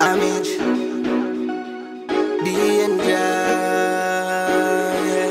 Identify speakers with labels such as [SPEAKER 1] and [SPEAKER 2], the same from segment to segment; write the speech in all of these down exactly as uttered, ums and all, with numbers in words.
[SPEAKER 1] Damage, danger, yeah.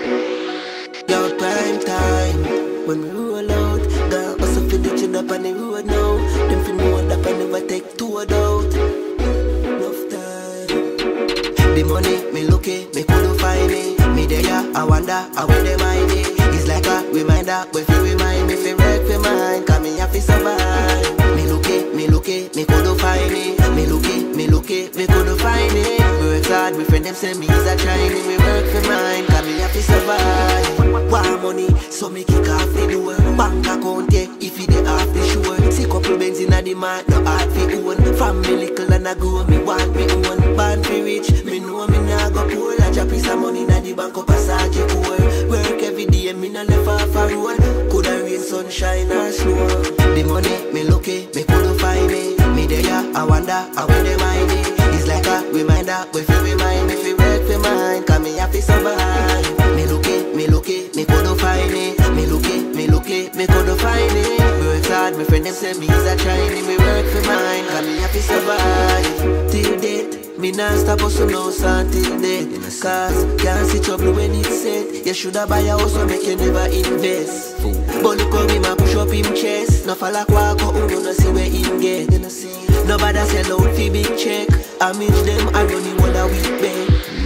[SPEAKER 1] Yo, prime time, when we roll out, got us a feel each other up on the road now. Them fi know that I never take two out. Enough time. The money, me looking, me couldn't find it. Me there, I wonder, how will they mind it? It's like a reminder, but if you remind me, fi work for mine, cause me have to survive. Me looking, me looking, me couldn't find it. Me looking, me looking, me couldn't find it. Me work hard, my friend them say me is a trying. Me work for mine, cause me have to survive. Want money, so me kick off the door. Bank account, yeah, if you dey off the shore. See couple Benz inna the mark, no hard fi own. From me little and I grow, me want me own. Born fi rich, me know me nah go poor. I drop piece of money inna the bank up passage poor. Work every day, me nah left off a road. Coulda rain, sunshine or snow. The money, me lucky, me couldn't find it. Me there, I wonder, how will they mind it? It's like a reminder, but if you remind me, if you work for mine, cause me have to survive. Me lucky, me lucky, me couldn't find it. Me lucky, me lucky, me couldn't find it. Work hard, my friend them say me is a trying. Me work for mine, cause me have to survive. Till date, me nah stop hustle no son till date. Cause can't see trouble when it's set. You shoulda buy a house so make you never invest. But look how him a push up him chest. No fall like walk out, who no see where him get. Nobody sell out fi big check. I mean them, I run the whole a week back.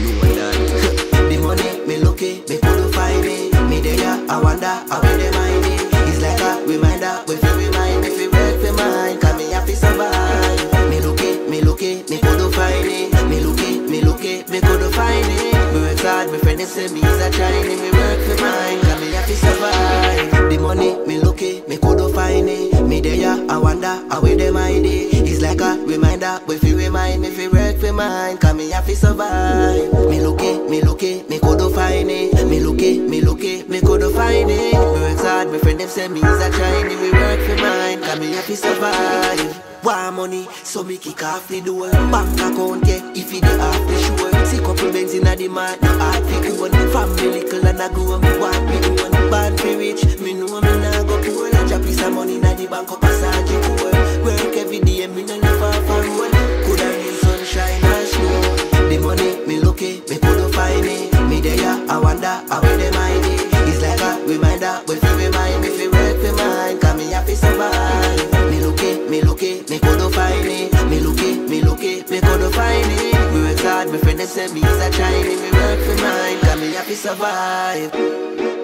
[SPEAKER 1] The money, me lucky, me couldn't find it. Me there, I wonder, how will they mind it? It's like a reminder, but if you remind me, if you work for mine, cause me have to survive. Me lucky, me lucky, me couldn't find it. Me lucky, me lucky, me couldn't find it. Me work hard, my friend them say me is a trying. Me work for mine, cause me have to survive. The money, me lucky, me couldn't find it. Me there, I wonder, how will they mind it? It's like a reminder, but if you remind me, if you work for mine, cause me have to survive. Me lucky, me lucky, me couldn't find it. Me lucky, me lucky, me couldn't find it. Me work hard, my friend them say me is a trying. Me work for mine, cause me have to survive. Want money, so me kick off the door. Bank account, yeah, if you dey off the shore. See couple Benz inna the mark, no hard fi own. From me little and I grow, me want me own. Born fi rich, me know me nah go poor. I drop piece of money inna the bank up passage poor. Work every day, me nah live off a road. Coulda rain, sunshine or snow. The money, me lucky, me couldn't find it. Me there, I wonder, how will they mind it? It's like a reminder, but if you remind me, if you work for mine, cause me have to survive. Me lucky, me lucky, me couldn't find it. Me lucky, me lucky, me couldn't find it. We work hard, my friend them say me is a trying. Me work for mine, cause me have to survive.